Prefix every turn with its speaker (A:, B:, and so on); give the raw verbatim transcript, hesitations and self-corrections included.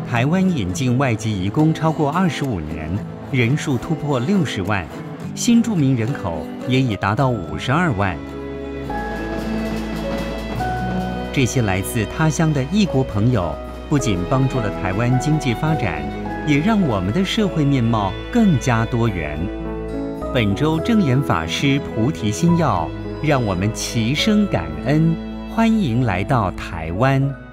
A: 台湾引进外籍移工超过二十五年，人数突破六十万，新住民人口也已达到五十二万。这些来自他乡的异国朋友，不仅帮助了台湾经济发展，也让我们的社会面貌更加多元。本周正言法师菩提心要，让我们齐声感恩，欢迎来到台湾。